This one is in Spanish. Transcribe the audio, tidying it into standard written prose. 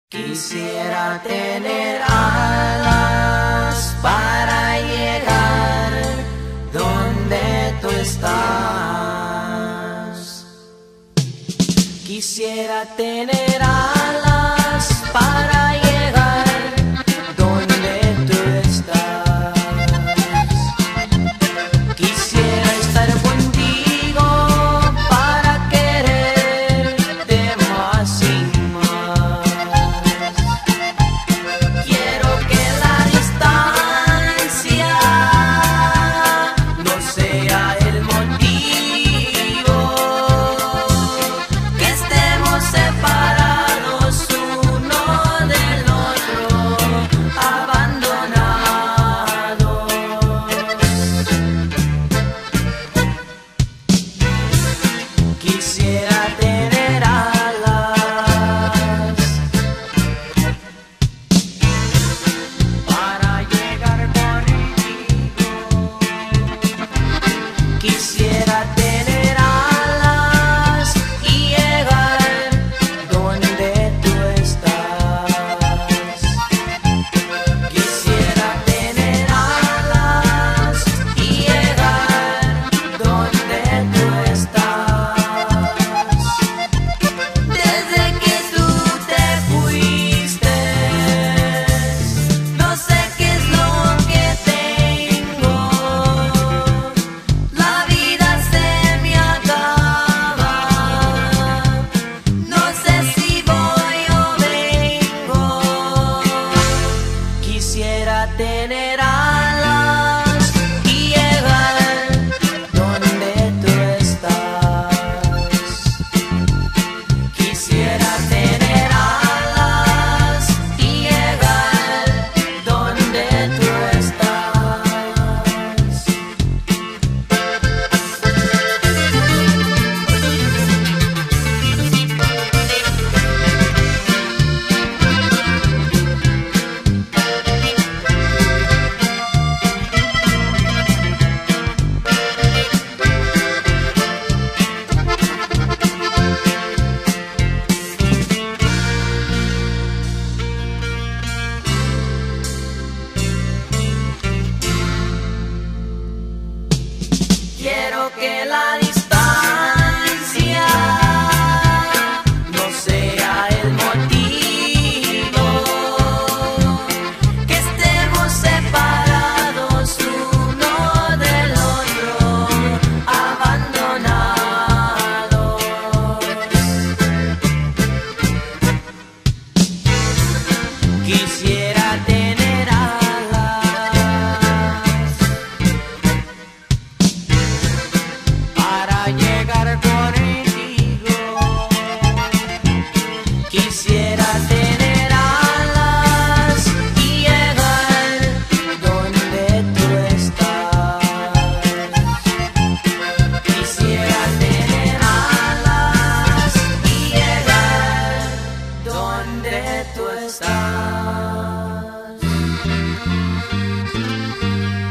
Quisiera tener alas para llegar donde tú estás. Quisiera tener alas para llegar donde tú estás. Quisiera estar contigo para quererte más y más. Quiero que la distancia no sea el motivo, que estemos separados uno del otro, abandonados. Quisiera tener alas para llegar contigo. Quisiera tener alas y llegar donde tú estás. Quisiera tener alas y llegar donde tú estás. Desde que tú te fuiste, no sé qué es lo que tengo. La vida se me acaba. No sé si voy o vengo. Quisiera tener alas y llegar donde tú estás. Quisiera tener alas y llegar donde tú estás. Quiero que la distancia no sea el motivo, que estemos separados uno del otro, abandonados. Quisiera tener alas para llegar contigo. Quisiera tener alas y llegar donde tú estás. Quisiera tener alas y llegar donde tú estás.